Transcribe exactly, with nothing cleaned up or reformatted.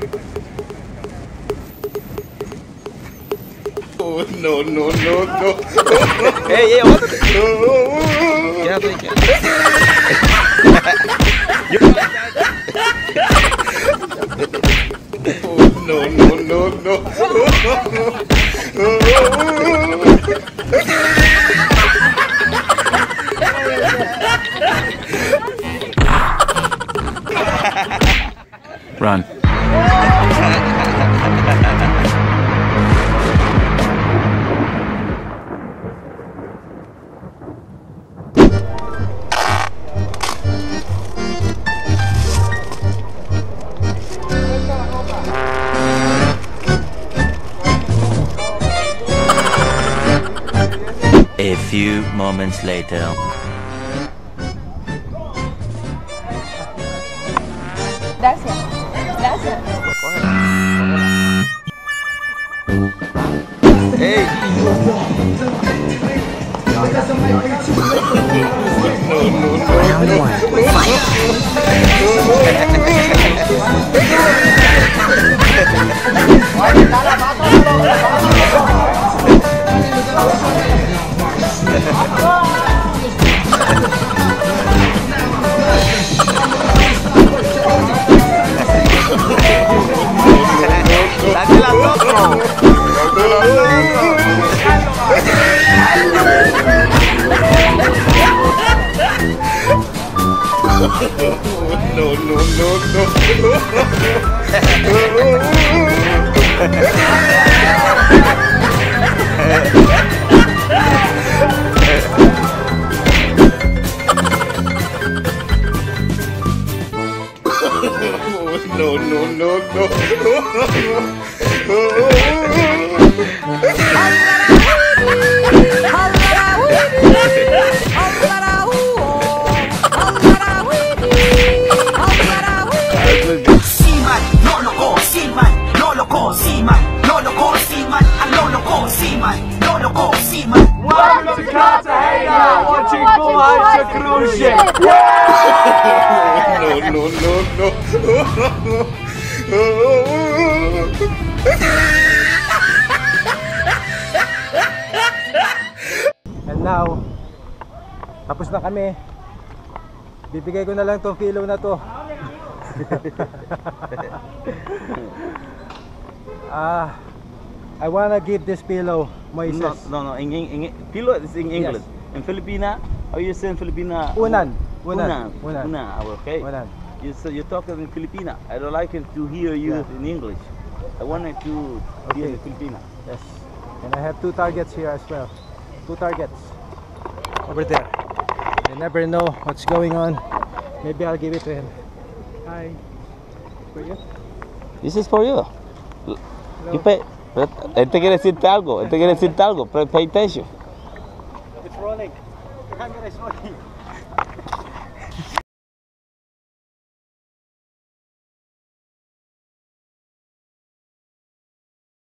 Oh, no, no, no, no. Hey, hey, what? क्या तो क्या? Oh, no, no, no, no. Run. A few moments later. Gracias. Gracias. Hey. Round one. Fight. Date la loco. No, no, no, no. No, no, no, no. Welcome to Cartagena, watching Full Heights cruise ship. No, no, no, no. And now, tapos na kami. Bibigay ko na lang tong pillow na to. Ah, I wanna give this pillow Moises. No, no, no. In, in, in, pillow is in English. Yes. In Filipina, how you say in Filipina? Unan. Unan. Unan. Unan. Okay. Unan. You say you talk in Filipina. I don't like it to hear you Yeah. in English. I wanted to hear Okay. in Filipina. Yes. And I have two targets here as well. Two targets. Over there. I never know what's going on. Maybe I'll give it to him. Hi. For you? This is for you. Hello. You pay. But este quiere decirte algo. Este quiere decirte algo. Pay attention. It's rolling. The camera is rolling.